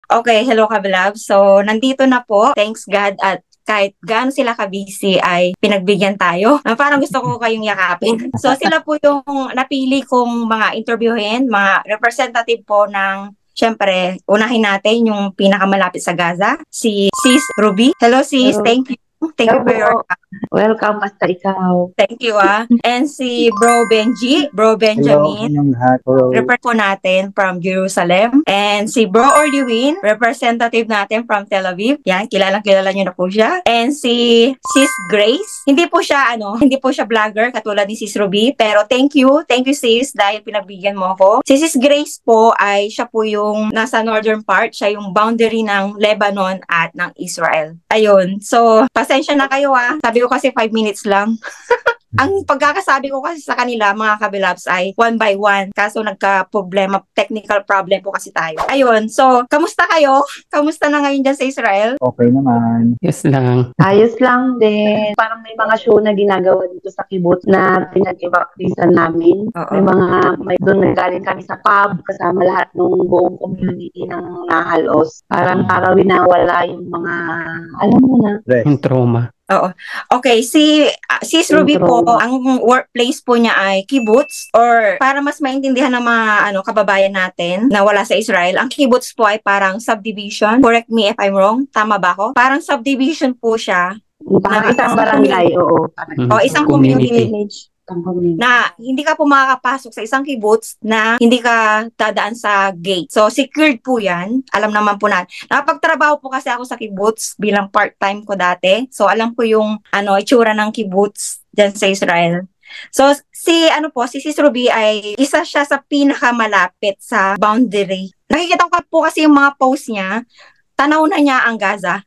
Okay, hello Kabilab. So, nandito na po. Thanks God at kahit gaano sila ka-busy ay pinagbigyan tayo. Parang gusto ko kayong yakapin. So, sila po yung napili kong mga interviewin, mga representative po ng Siyempre, unahin natin yung pinakamalapit sa Gaza, si Sis Ruby. Hello sis, Hello. thank you. Thank you Hello for your po. Welcome, basta ikaw. thank you ah. And si Bro Benji, Bro Hello, Benjamin, inyong lahat. Hello. report po natin from Jerusalem. And si Bro Orlewin, representative natin from Tel Aviv. Yan, kilalang-kilala nyo na po siya. And si Sis Grace, hindi po siya vlogger katulad ni Sis Ruby. Pero thank you sis dahil pinagbigyan mo ako. Si Sis Grace po ay siya po yung nasa northern part, siya yung boundary ng Lebanon at ng Israel. Ayun, so pasensya na kayo ah. Sabi ko kasi 5 minutes lang. Ang pagkakasabi ko kasi sa kanila, mga kabilabs, ay one by one. Kaso nagka-problema, technical problem po kasi tayo. Ayun, so, kamusta kayo? Kamusta na ngayon dyan sa Israel? Okay naman. Yes lang. Ayos lang din. Parang may mga show na ginagawa dito sa kibbutz na pinag-evacuation namin. Oo. Doon nagaling kami sa pub kasama lahat ng buong community ng Nahalos. Parang winawala yung mga, alam mo na. Yung trauma. Oo. Okay, Sis Ruby po, ang workplace po niya ay kibbutz or para mas maintindihan ng mga kababayan natin na wala sa Israel, ang kibbutz po ay parang subdivision. Correct me if I'm wrong. Tama ba ako? Parang subdivision po siya. Parang isang barangay, oo. O isang community. Village. Na hindi ka po makakapasok sa isang kibbutz na hindi ka dadaan sa gate. So, secured po yan. Alam naman po natin. Nakapagtrabaho po kasi ako sa kibbutz bilang part-time ko dati. So, alam ko yung itsura ng kibbutz dyan sa Israel. So, si Sis Ruby ay isa siya sa pinakamalapit sa boundary. Nakikita ko po kasi yung mga post niya, tanaw na niya ang Gaza.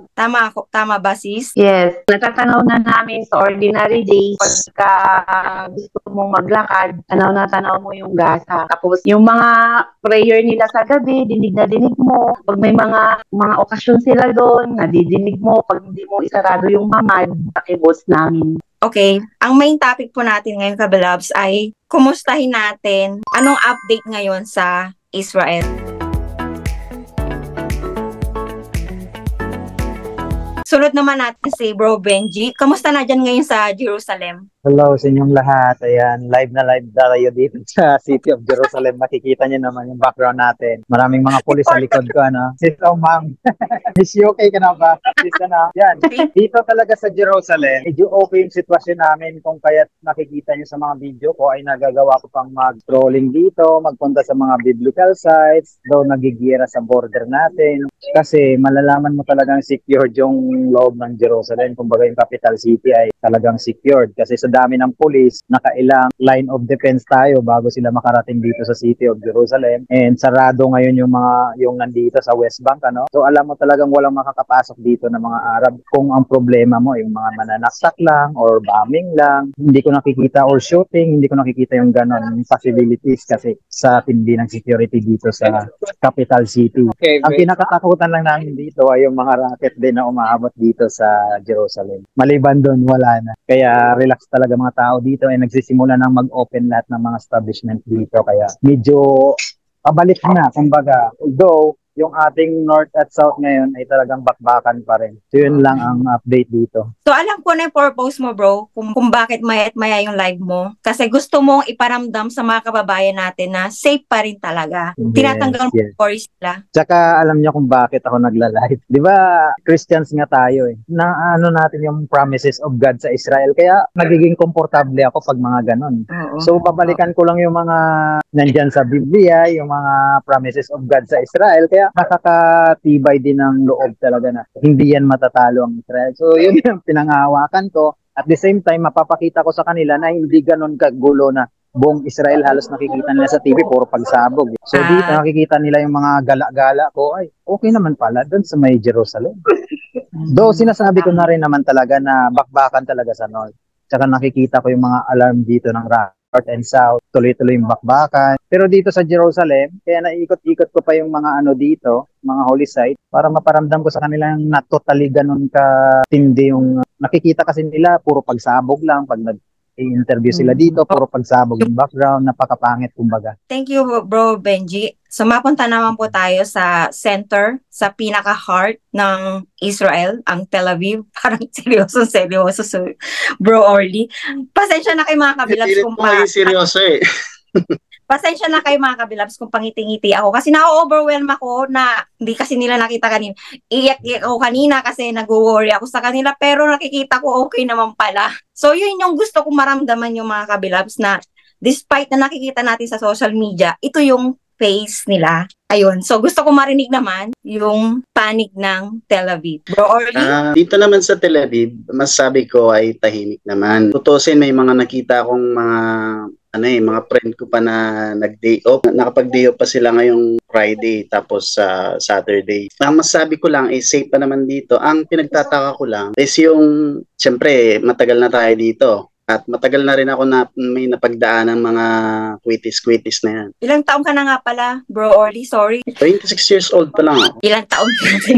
Tama ba sis? Yes, natatanaw na namin sa ordinary days. Pagka gusto mong maglakad, tanaw mo yung Gaza. Tapos yung mga prayer nila sa gabi, dinig na dinig mo. Pag may mga okasyon sila doon, nadidinig mo. Pag hindi mo isarado yung mamad, sa kibbutz namin. Okay, ang main topic po natin ngayon, Kabilabs, ay kumustahin natin anong update ngayon sa Israel. Sunod naman natin si Bro Benji. Kamusta na dyan ngayon sa Jerusalem? Hello sa inyong lahat. Ayan, live na tayo dito sa City of Jerusalem. Makikita niyo naman yung background natin. Maraming mga pulis sa likod ko, Sis, ma'am. Is she okay ka na ba? Sis, Yan. Dito talaga sa Jerusalem, medyo okay yung sitwasyon namin kung kaya't nakikita niyo sa mga video ko ay nagagawa ko pang mag-strolling dito, magpunta sa mga biblical sites, daw nagigira sa border natin. Kasi malalaman mo talagang secured yung loob ng Jerusalem. Kumbaga yung capital city ay talagang secured. Kasi sa dami ng police, nakailang line of defense tayo bago sila makarating dito sa City of Jerusalem. And sarado ngayon yung nandito sa West Bank, So alam mo talagang walang makakapasok dito ng mga Arab. Kung ang problema mo yung mga mananaksak lang or bombing lang, hindi ko nakikita or shooting, hindi ko nakikita yung ganon possibilities kasi sa tindi ng security dito sa capital city. Okay, ang pinakatakutan lang namin dito ay yung mga rocket din na umaabot dito sa Jerusalem. Maliban doon, wala na. Kaya relax talaga mga tao dito ay nagsisimula nang mag-open lahat ng mga establishment dito. Kaya medyo pabalik na, kumbaga. Although, yung ating north at south ngayon ay talagang bakbakan pa rin. So yun lang ang update dito. So alam ko na yung purpose mo bro, kung bakit maya at maya yung live mo. Kasi gusto mong iparamdam sa mga kababayan natin na safe pa rin talaga. Tinatanggal mo yung worries nila. Tsaka alam niyo kung bakit ako nagla-live. Di ba Christians nga tayo eh. Na natin yung promises of God sa Israel. Kaya nagiging komportable ako pag mga ganon. So babalikan ko lang yung mga nandyan sa Biblia, yung mga promises of God sa Israel. Kaya nakakatibay din ng loob talaga na hindi yan matatalo ang Israel. So yun yung pinangahawakan ko. At the same time, mapapakita ko sa kanila na hindi ganon kagulo na buong Israel halos nakikita nila sa TV puro pagsabog. So dito nakikita nila yung mga gala-gala ko. Ay, okay naman pala doon sa may Jerusalem. Though sinasabi ko na rin naman talaga na bakbakan talaga sa north. Tsaka nakikita ko yung mga alarm dito ng north and south, tuloy-tuloy yung bakbakan. Pero dito sa Jerusalem, kaya naiikot-ikot ko pa yung mga dito, mga holy site, para maparamdam ko sa kanila na totally ganun ka tindi yung nakikita kasi nila, puro pagsabog lang, pag i-interview sila dito, puro pagsabog yung background, napakapangit kumbaga. Thank you, Bro Benji. So, mapunta naman po tayo sa center, sa pinaka-heart ng Israel, ang Tel Aviv. Parang seryoso, Bro Orly. Pasensya na kayo mga kabilabs Pilit kung mo maging seryoso eh. Pasensya na kayo mga kabilabs kung pangiti-ngiti ako. Kasi na-overwhelm ako na hindi kasi nila nakita kanina. Iyak-iyak ako kanina kasi nag-worry ako sa kanila. Pero nakikita ko okay naman pala. So yun yung gusto kong maramdaman yung mga kabilabs na despite na nakikita natin sa social media, ito yung face nila. Ayun. So gusto ko marinig naman yung panig ng Tel Aviv. Bro Orly? Dito naman sa Tel Aviv, masasabi ko ay tahimik naman. Tutusin, may mga nakita akong mga friend ko pa na nag-day off. Nakapag-day off pa sila ngayong Friday tapos sa Saturday. Ang masasabi ko lang is safe pa naman dito. Ang pinagtataka ko lang is yung, siyempre, matagal na tayo dito. At matagal na rin ako na may napagdaan ng mga kwitis-kwitis na yan. Ilang taon ka na nga pala, Bro Orly? Sorry. 26 years old pa lang ako. Ilang taon ka na?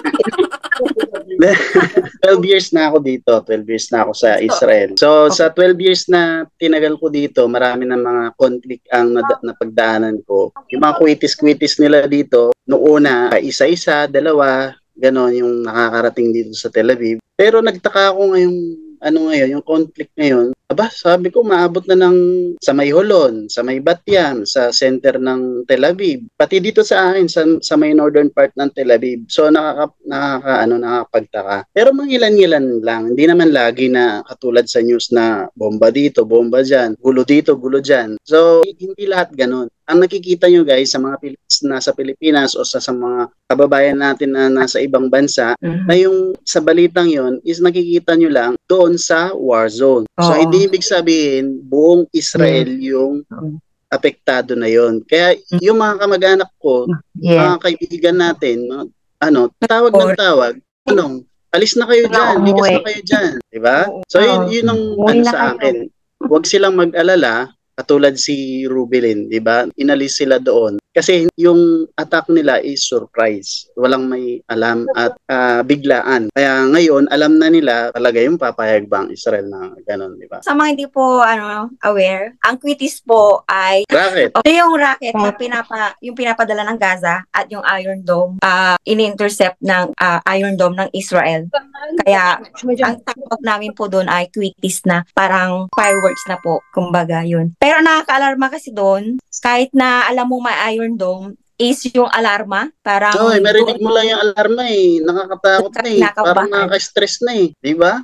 12 years na ako dito. 12 years na ako sa Israel. So, sa 12 years na tinagal ko dito, marami ng mga conflict ang napagdaanan ko. Yung mga kwitis-kwitis nila dito, noong una, isa-isa, dalawa, ganon yung nakakarating dito sa Tel Aviv. Pero nagtaka ako yung conflict ngayon, sabi ko maabot na ng sa may Holon, sa may Batyam, sa center ng Tel Aviv. Pati dito sa akin, sa may northern part ng Tel Aviv. So nakakapagtaka. Pero mangilan-ngilan lang. Hindi naman lagi na katulad sa news na bomba dito, bomba dyan, gulo dito, gulo dyan. So hindi lahat ganun. Ang nakikita nyo guys sa mga nasa Pilipinas o sa mga kababayan natin na nasa ibang bansa, na yung sa balitang yon is nakikita nyo lang doon sa war zone. So hindi ibig sabihin buong Israel yung apektado na yon. Kaya yung mga kamag-anak ko, mga kaibigan natin, tawag ng tawag, alis na kayo dyan, likas na kayo dyan. Diba? So yun ang sa akin. Huwag silang mag-alala. Katulad si Rubelin, di ba? Inalis sila doon. Kasi yung attack nila is surprise. Walang may alam at biglaan. Kaya ngayon, alam na nila talaga yung papayag ba ang Israel na gano'n, di ba? Sa mga hindi po aware, ang kwitis po ay rocket. Yung rocket na yung pinapadala ng Gaza at yung Iron Dome in-intercept ng Iron Dome ng Israel. Kaya ang tawag namin po doon ay kwitis na parang fireworks na po, kumbaga yun. Pero nakaka-alarma kasi doon, kahit na alam mo may Iron Dome, is yung alarma. Parang marinig mo lang yung alarma eh. Nakakatakot na eh. Parang nakaka-stress na eh. Di ba?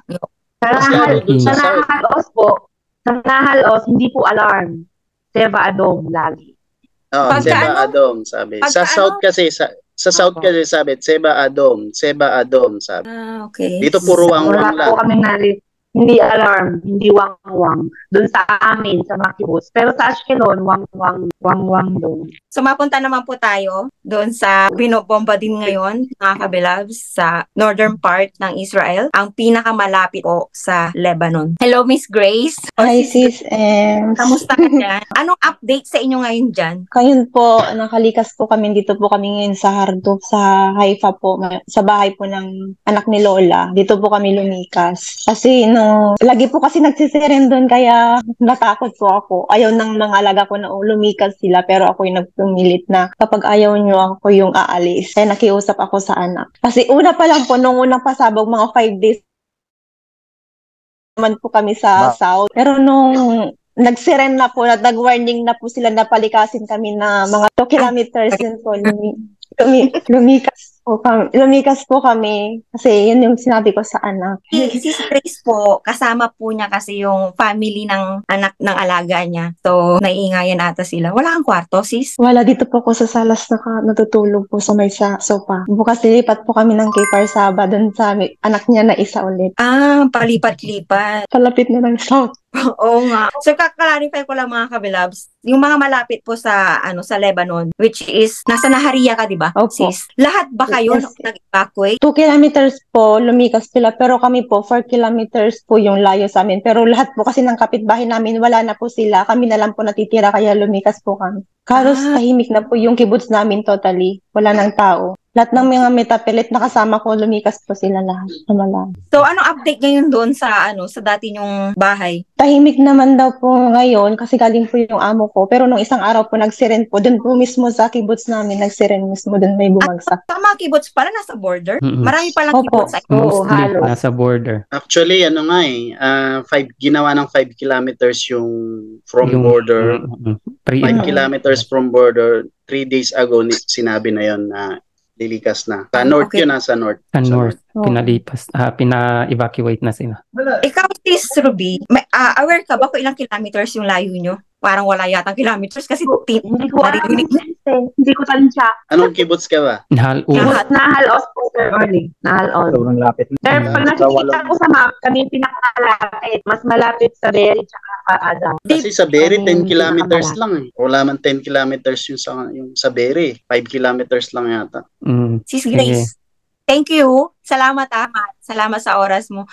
Sa Nahalos, hindi po alarm. Seba Adom lagi. Seba Adom sabi. Sa South kasi, sabi, Seba Adom sabi. Okay. Dito puro wang-wang lang. Wala po kami hindi alarm, hindi wang-wang. Doon sa amin, sa Makibus. Pero sa Ashkelon, wang-wang doon. So mapunta naman po tayo doon sa binobomba din ngayon, mga kabilabs, sa northern part ng Israel, ang pinakamalapit po sa Lebanon. Hello, Miss Grace. Hi, Sis Ems. Kamusta ka dyan? Anong update sa inyo ngayon dyan? Ngayon po, nakalikas po kami dito po kami ngayon sa Harduf, sa Haifa po, sa bahay po ng anak ni Lola. Dito po kami lumikas. Kasi lagi po kasi nagsisiren doon kaya natakot po ako. Ayaw ng mga alaga ko na lumikas sila pero ako yung nagpumilit na kapag ayaw nyo ako yung aalis. Kaya nakiusap ako sa anak. Kasi una pa lang po, nung unang pasabog, mga 5 days naman po kami sa south. Pero nung nagsiren na po, nag-warning na po sila na palikasin kami na mga 2 kilometers yun po. Lumikas po kami kasi yun yung sinabi ko sa anak. Si Grace po, kasama po niya kasi yung family ng anak ng alaga niya. So, naiingayan ata sila. Wala kang kwarto, sis? Wala, dito po ako sa salas natutulog po sa may sofa. Bukas lilipat po kami ng kay Parsaba doon sa anak niya na isa ulit. Palipat-lipat. Palapit na ng south. Oo nga. So, kaklarify ko lang mga kabilabs, yung mga malapit po sa Lebanon, which is, nasa Nahariya ka, di ba? Sis? Lahat ba kayo nag-evacuate? 2 kilometers po, lumikas sila, pero kami po, 4 kilometers po yung layo sa amin. Pero lahat po kasi ng kapitbahay namin, wala na po sila. Kami na lang po natitira, kaya lumikas po kami. Halos tahimik na po yung kibbutz namin totally. Wala nang tao. Lahat ng mga metapelit na kasama ko, lumikas po sila lahat. So, anong update ngayon doon sa sa dati nyong bahay? Tahimik naman daw po ngayon kasi galing po yung amo ko. Pero nung isang araw po nagsiren po, doon po mismo sa kibbutz namin, nagsiren mismo, doon may bumagsak. Sa mga kibbutz pala, nasa border? Mm-mm. Marami palang Opo. kibbutz. Oo, Mostly, halos. nasa border. Actually, ano nga ginawa ng 5 kilometers yung from border. 5 kilometers from border. 3 days ago, sinabi na yon na lilikas na. Sa north Okay. yun, nasa north. Sa north, Oo. pinalipas, pina-evacuate na sila. Ikaw, Sis Ruby, aware ka ba kung ilang kilometers yung layo nyo? Parang wala yatang kilometers kasi Hindi ko alam. narinig. Hindi ko tansya. Anong kibbutz ka ba? Nahal Lahat. Nahalos po, Sir Orly. Nahalos. Sobrang lapit. Sir, pag nakikita ko sa map, kami yung pinakamalapit. Mas malapit sa Berry tsaka Adam. Kasi sa Berry, Kami 10 kilometers pinakamalapit. lang eh. Wala man 10 kilometers yung sa Berry. 5 kilometers lang yata. Sis Grace, thank you. Salamat, Salamat sa oras mo.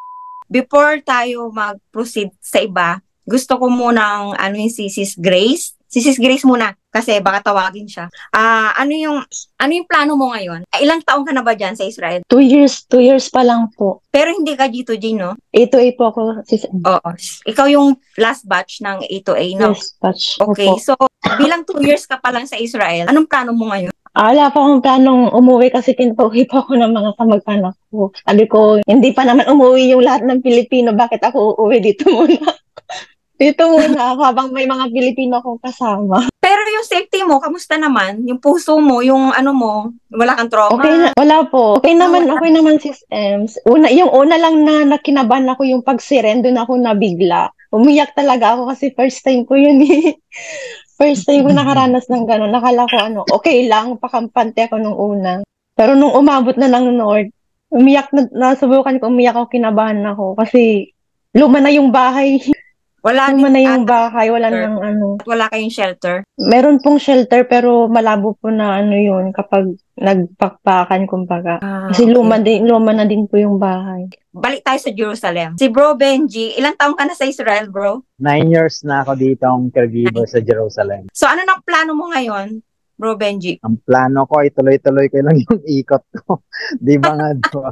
Before tayo mag-proceed sa iba, gusto ko munang yung si Sis Grace. Si Sis Grace muna kasi baka tawagin siya. Ano yung plano mo ngayon? Ilang taon ka na ba diyan sa Israel? 2 years pa lang po. Pero hindi ka G2G, no? A2A po ako. Oo. Ikaw yung last batch ng A2A, no? Yes, batch. Okay, Opo. so bilang 2 years ka pa lang sa Israel, anong plano mo ngayon? Wala pa akong planong umuwi kasi pinapauwi pa ako ng mga kamag-anak ko. Sabi ko, hindi pa naman umuwi yung lahat ng Pilipino. Bakit ako uuwi dito muna? Dito muna ako habang may mga Pilipino akong kasama. Pero yung safety mo, kamusta naman? Yung puso mo, yung mo, wala kang trauma? Okay na, wala po. Okay naman sis Ems. Yung una lang na nakinabahan ako yung pagsiren, doon ako nabigla. Umiyak talaga ako kasi first time ko yun eh. First time ko nakaranas ng gano'n. Nakala ko okay lang, pakampante ako nung una. Pero nung umabot na ng North, nasubukan ko umiyak ako, kinabahan ako. Kasi luma na yung bahay. Wala Luma na din yung bahay, wala shelter. nang Wala kayong shelter? Meron pong shelter pero malabo po na yun kapag nagpakpakan kumbaga. Kasi okay. luma na din po yung bahay. Balik tayo sa Jerusalem. Si Bro Benji, ilang taong ka na sa Israel, bro? 9 years na ako dito ang caregiver sa Jerusalem. So ano nang plano mo ngayon, Bro Benji? Ang plano ko ay tuloy-tuloy ko lang yung ikot ko. Di ba nga do?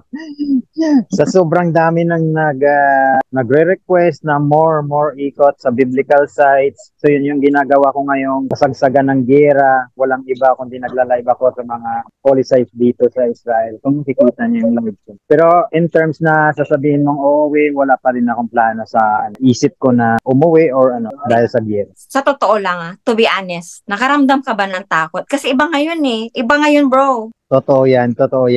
Sa sobrang dami nang nagre-request na more ikot sa biblical sites. So yun yung ginagawa ko ngayong kasagsagan ng gera. Walang iba kundi nagla-live ako sa mga holy sites dito sa Israel. Kung makikita niyo yung live ko. Pero in terms na sasabihin mong uuwi, wala pa rin akong plano sa isip ko na umuwi or dahil sa gera. Sa totoo lang to be honest, nakaramdam ka ba ng takot? Kasi iba ngayon Iba ngayon, bro. Totoo yan.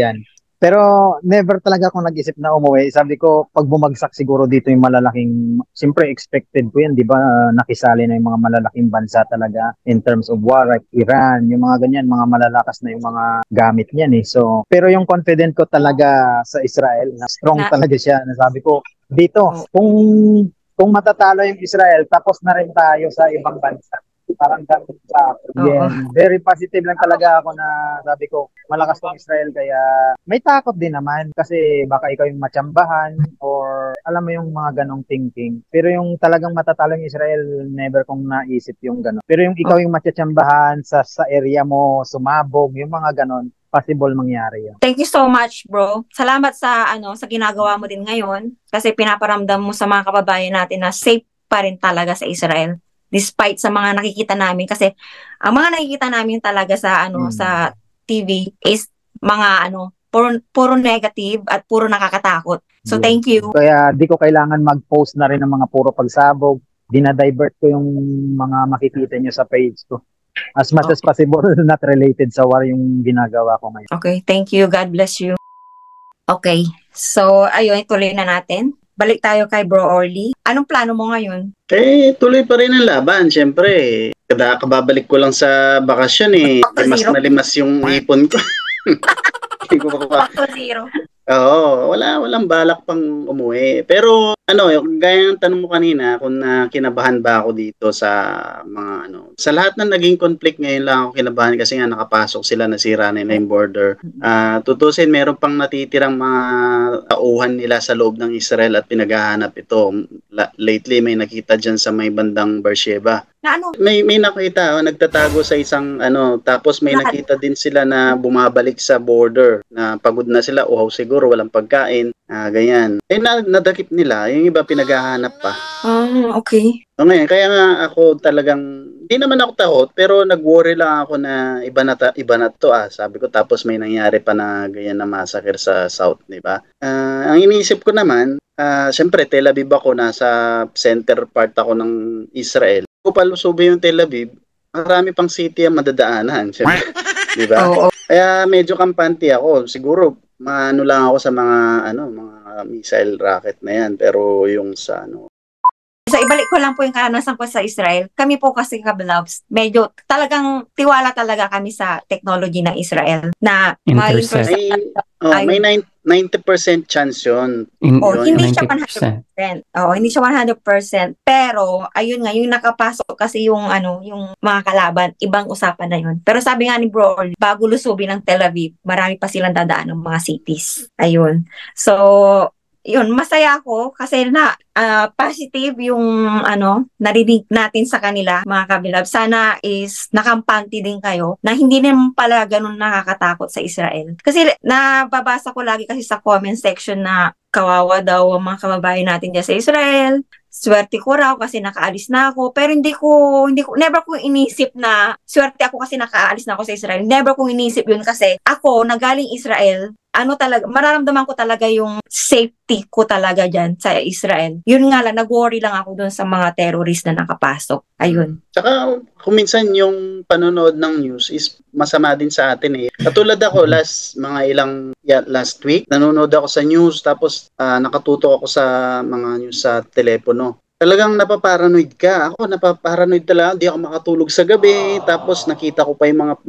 Pero never talaga akong nag-isip na umuwi. Sabi ko, pag bumagsak siguro dito yung malalaking, siyempre expected ko yan, di ba? Nakisali na yung mga malalaking bansa talaga in terms of war, like Iran, yung mga ganyan, mga malalakas na yung mga gamit niyan eh. So, pero yung confident ko talaga sa Israel, na strong talaga siya. Nasabi ko, dito, kung matatalo yung Israel, tapos na rin tayo sa ibang bansa. Parang ganun sa very positive lang talaga ako na sabi ko malakas tong Israel kaya may takot din naman kasi baka ikaw yung matsambahan or alam mo yung mga ganong thinking pero yung talagang matatalo yung Israel never kong naisip yung ganon pero yung ikaw yung matsambahan sa area mo sumabog yung mga ganon possible mangyari yun. Thank you so much, bro. Salamat sa sa ginagawa mo din ngayon kasi pinaparamdam mo sa mga kababayan natin na safe pa rin talaga sa Israel. Despite sa mga nakikita namin kasi ang mga nakikita namin talaga sa sa TV is mga puro negative at puro nakakatakot. So thank you. Kaya di ko kailangan mag-post na rin ng mga puro pagsabog. Dinadivert ko yung mga makikita nyo sa page ko. As much as possible not related sa war yung ginagawa ko ngayon. Okay, thank you. God bless you. Okay. So ayun, tuloy na natin. Balik tayo kay Bro Orly. Anong plano mo ngayon? Tuloy pa rin ang laban. Siyempre, kababalik ko lang sa bakasyon Limas na limas yung ipon ko. Hindi ko pa. Zero. Oo, walang balak pang umuwi. Pero gaya ng tanong mo kanina kung kinabahan ba ako dito sa mga sa lahat ng naging conflict ngayon lang ako kinabahan kasi nga nakapasok sila, nasira nila yung border. Tutusin meron pang natitirang mga tauhan nila sa loob ng Israel at pinaghahanap ito. Lately may nakita dyan sa may bandang Beersheba. Na ano? May nakita, nagtatago sa isang tapos may Lahat. nakita din sila na bumabalik sa border na pagod na sila, uhaw siguro, walang pagkain, ganyan. Nadakip nila, yung iba pinaghahanap pa. Okay. So ngayon, kaya nga ako talagang, hindi naman ako takot, pero nag-worry lang ako na iba na to sabi ko, tapos may nangyari pa na ganyan na massacre sa South, di ba? Ang iniisip ko naman, syempre Tel Aviv ako, nasa center part ako ng Israel. Kung palusubin yung Tel Aviv, marami pang city ang madadaanan, syempre, di ba? Oo. Kaya medyo kampante ako, siguro maano lang ako sa mga missile rocket na yan, pero yung sa So, ibalik ko lang po yung karanasan ko sa Israel. Kami po kasi kablabs, medyo talagang tiwala talaga kami sa technology ng Israel na Intercept. may 90% chance yun. Hindi siya 90%. 100%. Hindi siya 100%. Pero, ayun nga, yung nakapasok kasi yung mga kalaban, ibang usapan na yun. Pero sabi nga ni Bro, bago lusubin ng Tel Aviv, marami pa silang dadaan ng mga cities. Ayun. So, yun, masaya ako kasi positive yung narinig natin sa kanila, mga kabilab. Sana is nakampante din kayo na hindi naman pala ganun nakakatakot sa Israel. Kasi nababasa ko lagi kasi sa comment section na kawawa daw ang mga kababayan natin dyan sa Israel. Swerte ko raw kasi nakaalis na ako. Pero never ko inisip na swerte ako kasi nakaalis na ako sa Israel. Never kong inisip yun kasi ako, nagaling Israel, mararamdaman ko talaga yung safety ko talaga dyan sa Israel. Yun nga lang, nag-worry lang ako dun sa mga terrorist na nakapasok. Ayun. Tsaka, kung minsan yung panonood ng news is masama din sa atin eh. Katulad ako, last week, nanonood ako sa news, tapos nakatutok ako sa mga news sa telepono. Talagang napaparanoid ka. Ako, napaparanoid talaga. Hindi ako makatulog sa gabi. Tapos nakita ko pa yung mga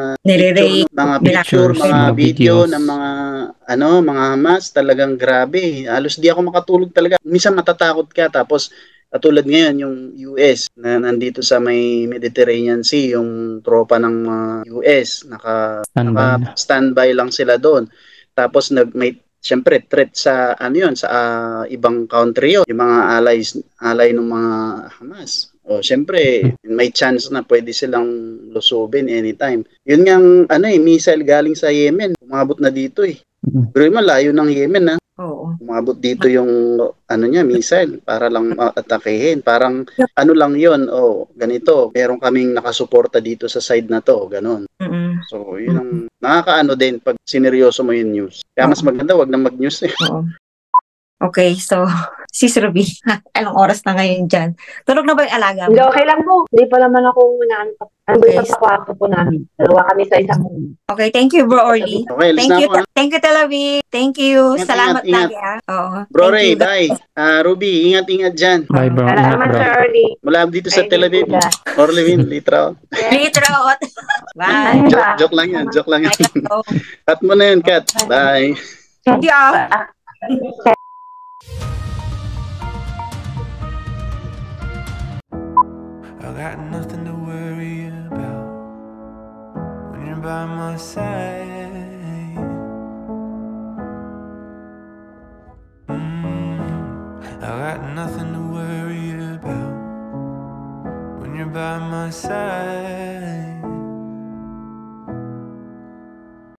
picture, mga video ng mga Hamas. Talagang grabe. Halos di ako makatulog talaga. Minsan matatakot ka. Tapos katulad ngayon yung US na nandito sa may Mediterranean Sea, yung tropa ng US naka-standby lang sila doon. Tapos siyempre threat sa ibang country yung mga ally ng mga Hamas. Siyempre may chance na pwede silang lusubin anytime. Yun nga missile galing sa Yemen, umabot na dito eh. Pero malayo ng Yemen Oo. Umabot dito yung missile para lang atakehin. Parang lang yun, ganito, meron kaming nakasuporta dito sa side na to, ganon. So, yun ang nakakaano din pag sineryoso mo yung news. Kaya mas maganda, wag na mag-news eh. Oo. Okay, so, Sis Ruby, anong oras na ngayon dyan? Tulog na ba yung alaga mo? Hindi, okay lang po. Hindi pa naman ako naantok. Okay. Sa kwarto po namin. Dalawa kami sa isang room. Okay, thank you, Bro Orly. Okay, Thank you, thank you, Tel Aviv. Thank you. Salamat lagi, Oo. Bro Thank Ray, you. bye. Ruby, ingat-ingat dyan. Bye, bro. Ingat, Salamat, bro. Sir Ernie. Mula dito sa Tel Aviv. Orlewin, Litra. Litra. Bye. Joke lang yan. Oh. Cut mo na yun, Kat. Bye. Hindi I got nothing to worry about when you're by my side. I got nothing to worry about when you're by my side.